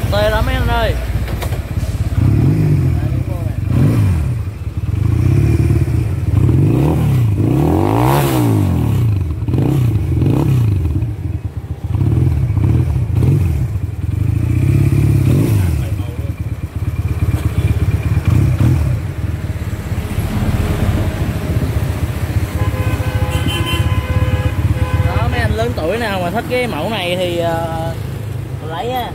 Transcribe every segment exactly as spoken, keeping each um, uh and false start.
tê lắm mấy anh ơi. Tuổi nào mà thích cái mẫu này thì uh, lấy á.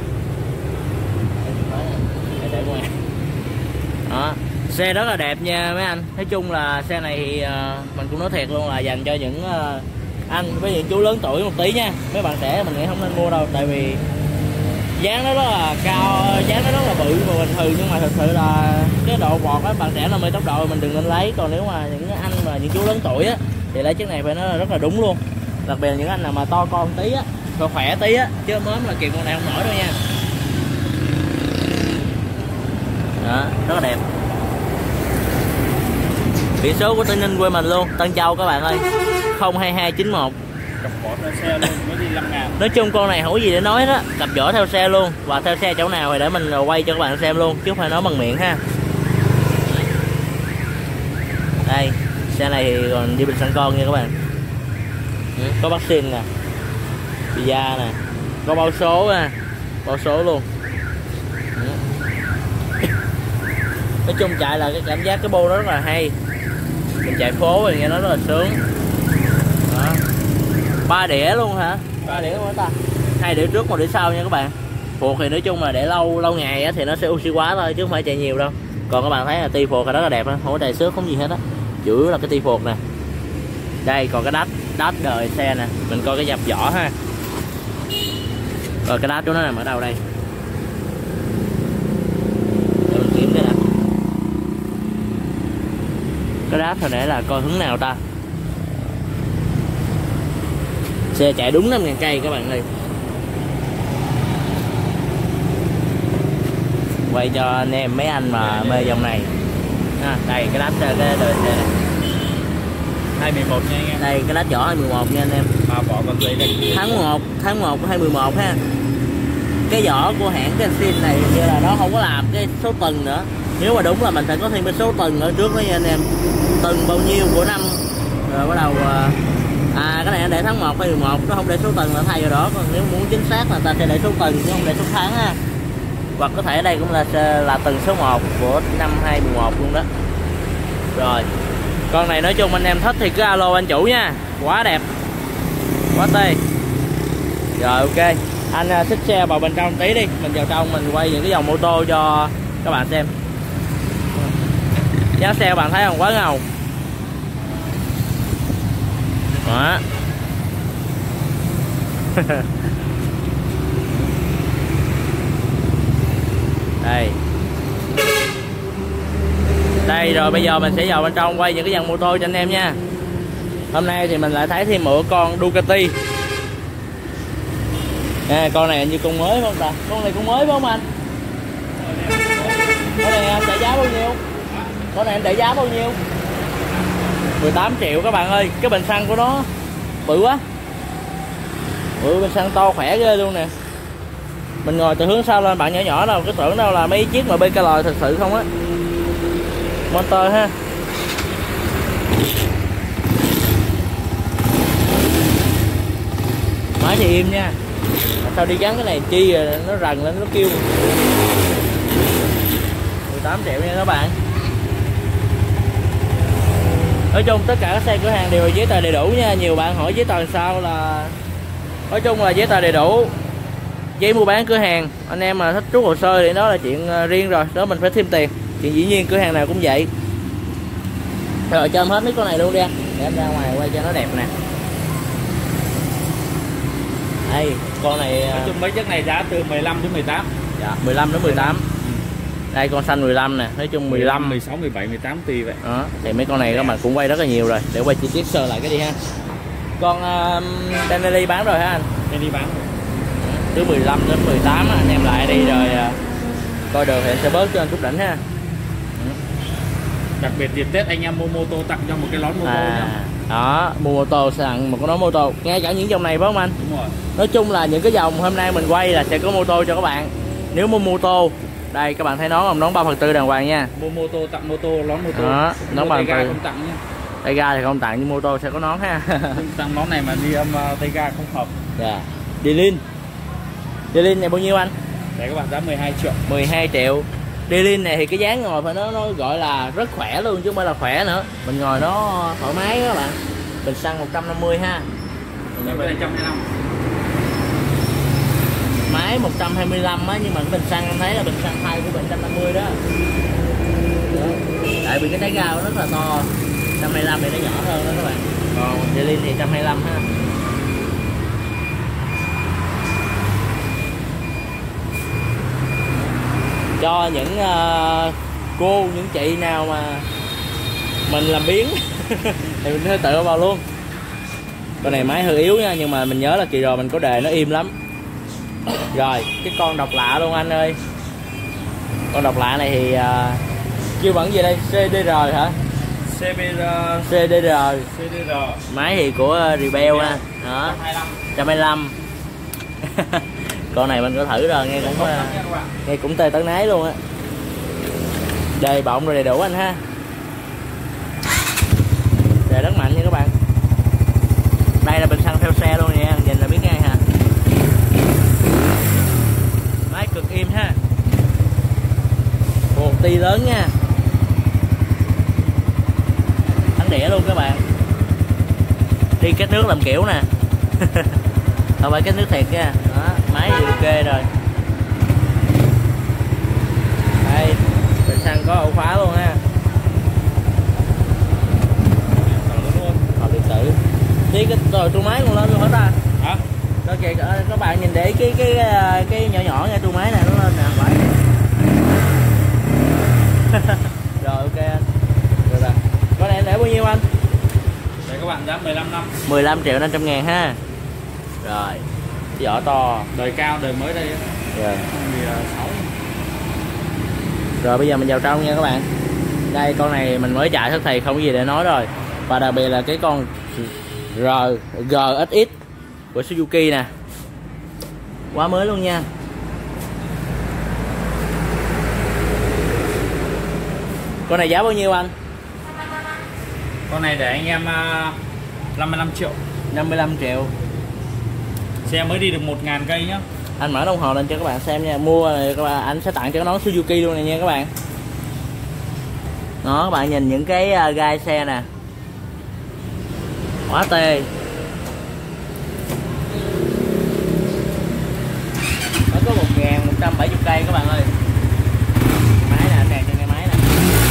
Đó, xe rất là đẹp nha mấy anh. Nói chung là xe này thì uh, mình cũng nói thiệt luôn là dành cho những uh, anh với những chú lớn tuổi một tí nha. Mấy bạn trẻ mình nghĩ không nên mua đâu, tại vì dáng nó rất là cao, dáng nó rất là bự và bình thường, nhưng mà thật sự là cái độ vọt á, bạn trẻ nào mê tốc độ mình đừng nên lấy. Còn nếu mà những anh mà những chú lớn tuổi á thì lấy chiếc này phải nói rất là đúng luôn. Đặc biệt là những anh nào mà to con tí á, khỏe khỏe tí á, chứ mớm là kìm con này không nổi đâu nha. Đó, rất là đẹp. Biển số của Tây Ninh quê mình luôn, Tân Châu các bạn ơi, không hai hai chín một. Cặp vỏ theo xe luôn, mới đi năm ngàn. Nói chung con này không có gì để nói đó, cặp vỏ theo xe luôn. Và theo xe chỗ nào thì để mình quay cho các bạn xem luôn, chứ không phải nói bằng miệng ha. Đây, xe này thì còn đi bình xăng con nha các bạn. Có vaccine nè, visa nè, có bao số nè, bao số luôn. Nói chung chạy là cái cảm giác cái bô nó rất là hay, mình chạy phố thì nghe nó rất là sướng. Đó. Ba đĩa luôn hả? Ba đĩa luôn ta? Hai đĩa trước một đĩa sau nha các bạn. Phuộc thì nói chung là để lâu lâu ngày á thì nó sẽ oxy hóa thôi chứ không phải chạy nhiều đâu. Còn các bạn thấy là ti phuộc là rất là đẹp á, không có đầy xước không gì hết á, chủ yếu là cái ti phuộc nè. Đây còn cái đát đát đời xe nè, mình coi cái dập vỏ ha. Rồi cái đát của nó nằm ở đâu đây? Để mình kiếm cái nè. Cái đát hồi nãy là coi hướng nào ta? Xe chạy đúng năm ngàn cây các bạn ơi. Quay cho anh em mấy anh mà mê dòng này. À, đây cái đát cái đời xe này. hai mười một nha anh em. Đây cái đát vỏ hai mười một nha anh em. Mà vỏ còn dày đây. Tháng một, tháng một hai mười một ha. Cái vỏ của hãng cái Kenshin này như là nó không có làm cái số tầng nữa. Nếu mà đúng là mình phải có thêm cái số tầng ở trước đó nha anh em. Tầng bao nhiêu của năm rồi bắt đầu à cái này để tháng một hay mười một, nó không để số tầng là thay vào đó. Còn nếu muốn chính xác là ta sẽ để số tầng chứ không để số tháng ha. Hoặc có thể đây cũng là là tầng số một của năm hai mười một luôn đó. Rồi. Con này nói chung anh em thích thì cứ alo anh chủ nha. Quá đẹp, quá tê. Rồi ok, anh uh, xích xe vào bên trong tí đi, mình vào trong mình quay những cái dòng mô tô cho các bạn xem. Giá xe các bạn thấy không, quá ngầu. Đó. Đây. Đây rồi bây giờ mình sẽ vào bên trong quay những cái dòng mô tô cho anh em nha. Hôm nay thì mình lại thấy thêm một con Ducati. À, con này như con mới phải không ta? Con này con mới phải không anh? Con này anh để giá bao nhiêu? Con này anh để giá bao nhiêu? mười tám triệu các bạn ơi. Cái bình xăng của nó bự quá. Bự, bình xăng to khỏe ghê luôn nè. Mình ngồi từ hướng sau lên bạn nhỏ nhỏ đâu, cái tưởng đâu là mấy chiếc mà bê ca lờ thật sự không á. Motor ha. Máy thì im nha. Sao đi gắn cái này chi rồi nó rần lên nó kêu. mười tám triệu nha các bạn. Nói chung tất cả các xe cửa hàng đều giấy tờ đầy đủ nha. Nhiều bạn hỏi giấy tờ sao là nói chung là giấy tờ đầy đủ. Giấy mua bán cửa hàng, anh em mà thích rút hồ sơ thì đó là chuyện riêng rồi, đó mình phải thêm tiền. Chuyện dĩ nhiên cửa hàng nào cũng vậy. Rồi cho em hết mấy con này luôn đi anh, để em ra ngoài quay cho nó đẹp nè. Đây, con này nói chung mấy chiếc này giá từ mười lăm đến mười tám. Dạ, mười lăm đến mười tám. Đây con xanh mười lăm nè, nói chung mười lăm, mười sáu, mười bảy, mười tám tùy vậy. Đó, thì mấy con này các bạn cũng quay rất là nhiều rồi, để quay chi tiết sơ lại cái đi ha. Con uh, Benelli bán rồi hả anh? Benelli bán rồi. Từ mười lăm đến mười tám anh em lại đi rồi uh, coi được thì sẽ bớt cho anh chút đỉnh ha. Đặc biệt dịp Tết anh em mua mô tô tặng cho một cái nón mô tô à, nhá. Đó, mua mô tô tặng một cái nón mô tô, ngay cả những dòng này phải không anh? Đúng rồi. Nói chung là những cái dòng hôm nay mình quay là sẽ có mô tô cho các bạn. Nếu mua mô tô, đây các bạn thấy nón không, nón ba phần tư đàng hoàng nha. Mua mô tô tặng mô tô, nón mô tô. Đó, nón ba phần tư. Không tặng nhá. Tay ga thì không tặng nhưng mô tô sẽ có nón ha. Tặng nón này mà đi âm uh, tay ga không hợp. Dạ. D-Lin. D-Lin này bao nhiêu anh? Để các bạn giá mười hai triệu. mười hai triệu. D-Lin này thì cái dáng ngồi phải nó nó gọi là rất khỏe luôn chứ không phải là khỏe nữa. Mình ngồi nó thoải mái các bạn. Bình xăng một trăm năm mươi ha. Cái này một trăm hai mươi lăm. Máy một trăm hai mươi lăm á, nhưng mà cái bình xăng em thấy là bình xăng thay của một trăm năm mươi đó. Đó. Tại vì cái tay ga nó rất là to. một trăm hai mươi lăm thì nó nhỏ hơn đó các bạn. Còn D-Lin thì một trăm hai mươi lăm ha. Cho những uh, cô, những chị nào mà mình làm biếng thì mình sẽ tự vào luôn. Con này máy hơi yếu nha, nhưng mà mình nhớ là kỳ rồi mình có đề nó im lắm. Rồi cái con độc lạ luôn anh ơi. Con độc lạ này thì uh, kêu bằng gì đây, xê đê rờ hả? xê bê rờ. xê đê rờ. xê đê rờ. Máy thì của Rebel ha. Đó. một trăm một trăm hai hai mươi lăm. mươi lăm. Con này mình có thử rồi, nghe cũng nghe cũng tê tấn nái luôn á. Đề bọng rồi đầy đủ anh ha. Đề rất mạnh nha các bạn. Đây là bình xăng theo xe luôn nha, nhìn là biết ngay ha. Máy cực im ha. Một ti lớn nha. Thắng đĩa luôn các bạn. Đi kết nước làm kiểu nè. Không phải kết nước thiệt nha. Đó, máy thì ok rồi. Đây, bình xăng có ổ khóa luôn ha. Họ điện tử. Đi cái rồi tua máy còn lên luôn hết ta. Hả? Đó kìa các bạn nhìn để cái cái cái, cái nhỏ nhỏ nha, tua máy này nó lên nè, phải. Rồi ok anh. Được rồi. Con này em để bao nhiêu anh? Để các bạn giá mười lăm năm. mười lăm triệu năm trăm ngàn ha. Rồi. Vỏ to. Đời cao, đời mới đây. Rồi. mười sáu. Rồi bây giờ mình vào trong nha các bạn. Đây con này mình mới chạy thất thì không có gì để nói rồi. Và đặc biệt là cái con R giê ích ích của Suzuki nè. Quá mới luôn nha. Con này giá bao nhiêu anh? Con này để anh em uh, năm mươi lăm triệu. năm mươi lăm triệu. Xe mới đi được một ngàn cây nhá. Anh mở đồng hồ lên cho các bạn xem nha. Mua các bạn, anh sẽ tặng cho cái nón Suzuki luôn này nha các bạn. Đó các bạn nhìn những cái gai xe nè. Quá tê. Nó có một nghìn một trăm bảy mươi cây các bạn ơi. Máy nè, kèm cho cái máy nè.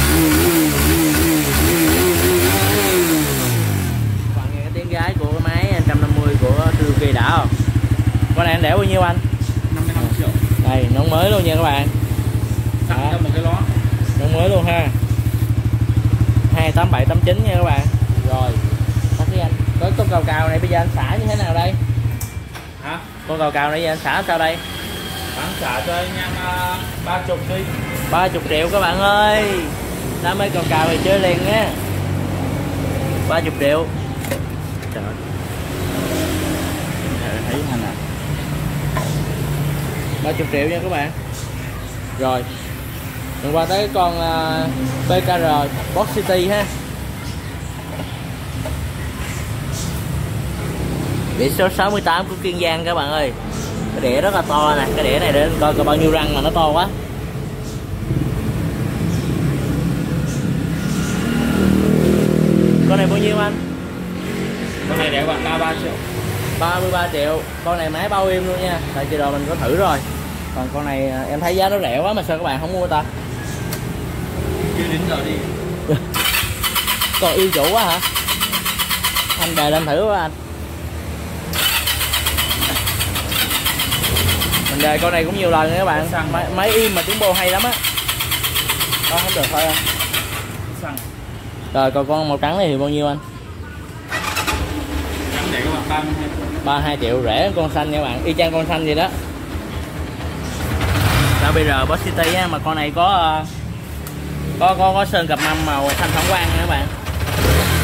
Các bạn nghe cái tiếng gái của cái máy một trăm năm mươi của Suzuki đã không? Con này anh để bao nhiêu anh? năm mươi lăm triệu. Đây, nón mới luôn nha các bạn. Tặng cho một cái ló. Nón mới luôn ha. hai tám bảy tám chín nha các bạn. Rồi. Tắt đi anh. Có con cầu cào này bây giờ anh xả như thế nào đây? Hả? Con cầu cào này bây giờ anh xả sao đây? Bán xả cho anh em ba mươi đi. ba mươi triệu các bạn ơi. Đam mê cầu cào thì chơi liền nha. ba mươi triệu. Trời ơi. Thấy anh à. ba mươi triệu nha các bạn. Rồi. Mình qua tới cái con uh, pê ca rờ Box City ha. Đĩa số sáu mươi tám của Kiên Giang các bạn ơi. Cái đĩa rất là to nè. Cái đĩa này để coi coi bao nhiêu răng mà nó to quá. Con này bao nhiêu anh? Con này để các bạn ba mươi ba triệu. ba mươi ba triệu. Con này máy bao im luôn nha. Tại kỳ rồi mình có thử rồi. Còn con này em thấy giá nó rẻ quá mà sao các bạn không mua ta? Chưa đến giờ đi. Còn yêu chủ quá hả? Anh đề lên thử quá anh. Mình đề con này cũng nhiều lần nha các bạn. Máy, máy im mà tiếng bô hay lắm á. Đó không được thôi anh. Xăng. Rồi còn con màu trắng này thì bao nhiêu anh? Trắng để các bạn ba mươi hai triệu. ba mươi hai triệu, rẻ hơn con xanh nha các bạn. Y chang con xanh vậy đó. Rồi bây giờ Boss City á, mà con này có có có, có sơn cặp mâm màu xanh phản quang nha các bạn.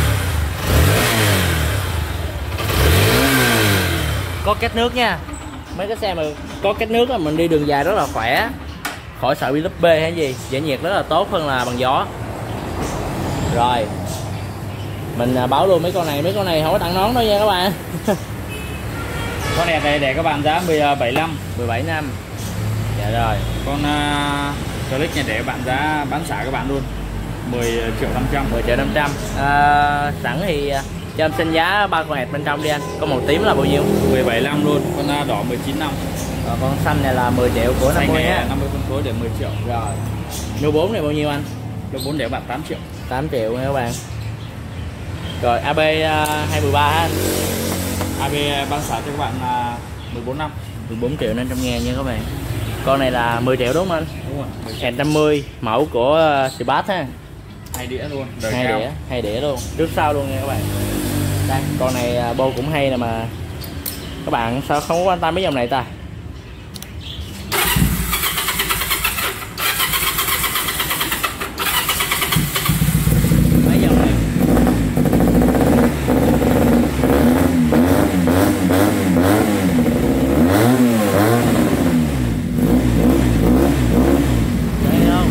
Có két nước nha. mấy cái xe mà có cách nước là mình đi đường dài rất là khỏe, khỏi sợ bị lúp bê hay gì, giải nhiệt rất là tốt hơn là bằng gió. Rồi mình báo luôn mấy con này, mấy con này không có tặng nón đâu nha các bạn. Con này đây để các bạn giá mười bảy năm, mười bảy năm. Dạ rồi. Con uh, click này để các bạn giá bán xả các bạn luôn mười triệu năm trăm. mười triệu năm trăm. À, sẵn thì cho em xin giá ba con hẹp bên trong đi anh. Con màu tím là bao nhiêu? mười bảy năm luôn. Con uh, đỏ mười chín năm. Còn con xanh này là mười triệu của năm mươi nhé. năm mươi phân phối để mười triệu. Rồi. Lô bốn này bao nhiêu anh? Lô bốn để các bạn tám triệu. tám triệu nha các bạn. Rồi a bê uh, hai một ba anh. a bê bán xả cho các bạn là mười bốn năm. mười bốn triệu năm trăm ngàn nha các bạn. Con này là mười triệu đúng không anh? Đúng rồi. một năm mươi mẫu của uh, Spark ha. Hai đĩa luôn. Hai đĩa, hai đĩa luôn. Trước sau luôn nha các bạn. Đây, con này uh, bô cũng hay nè mà. Các bạn sao không có quan tâm mấy dòng này ta? Mấy dòng này. Thấy không?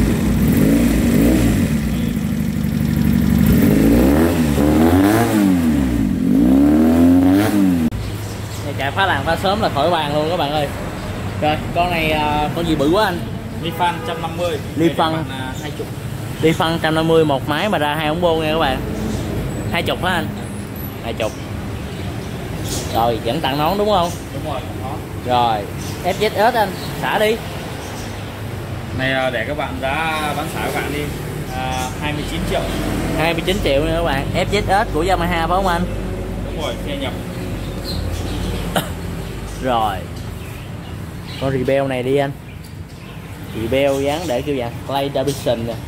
Chạy phá làng phá sớm là khỏi bàn luôn các bạn ơi. Rồi con này uh, con gì bự quá anh? Lifan một trăm năm mươi. Lifan hai mươi. Lifan một trăm năm mươi một máy mà ra hai ống bô nha các bạn. Hai chục hả anh? Hai chục. Rồi vẫn tặng nón đúng không? Đúng rồi, nón. Rồi ép zét ét anh xả đi. Này để các bạn giá bán xả các bạn đi à, hai mươi chín triệu. hai mươi chín triệu nha các bạn. ép zét ét của Yamaha phải không anh? Đúng rồi, xe nhập. Rồi con Rebel này đi anh. Rebel dáng để kêu dạng Clay Davidson nè.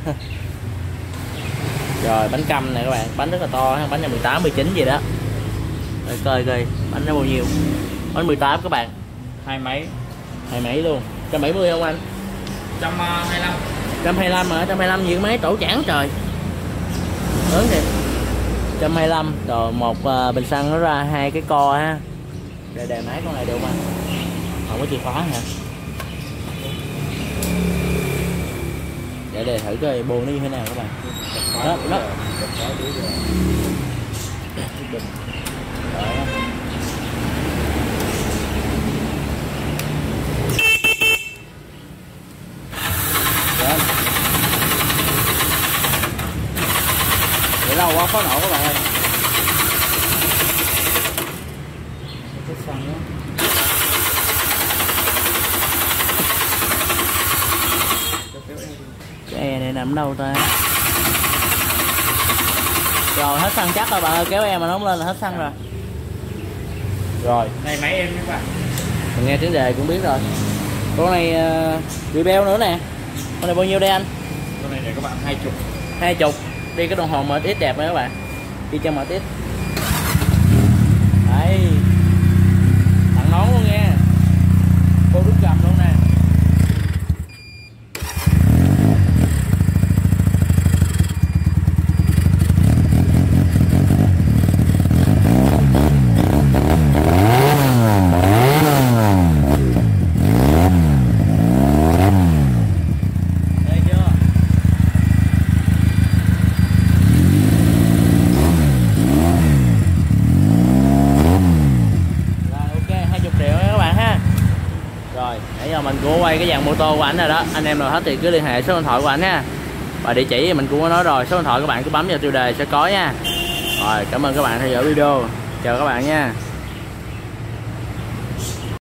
Rồi bánh căm này các bạn, bánh rất là to, bánh là mười tám, mười chín gì đó. Rồi coi coi bánh nó bao nhiêu. Bánh mười tám các bạn. Hai máy. Hai máy luôn. một trăm bảy mươi không anh? một trăm hai mươi lăm. một trăm hai mươi lăm mà, một trăm hai mươi lăm gì cái máy tổ chản trời. Lớn kìa. một trăm hai mươi lăm rồi một uh, bình xăng nó ra hai cái co ha. Để đề máy con này được không anh? Không có chìa khóa hả? Để đề thử coi bô nó như thế nào các bạn. Đó, đó. Để lâu quá khó nổ các bạn ơi. Cái e này nằm đâu ta? Rồi hết xăng chắc rồi bạn ơi, kéo em mà nó không lên là hết xăng rồi. Rồi này máy em các bạn. mình nghe tiếng đề cũng biết rồi. Con này uh, Rebel nữa nè. Con này bao nhiêu đây anh? Con này để các bạn hai chục. Hai chục. Đi cái đồng hồ em ích đẹp này các bạn. Đi cho em ích. Đấy. Tặng nón luôn nha. Cô đút cầm luôn nè. Mình cũng quay cái dàn mô tô của ảnh rồi đó. Anh em nào hết thì cứ liên hệ số điện thoại của ảnh ha. Và địa chỉ thì mình cũng có nói rồi. Số điện thoại các bạn cứ bấm vào tiêu đề sẽ có nha. Rồi cảm ơn các bạn theo dõi video. Chào các bạn nha.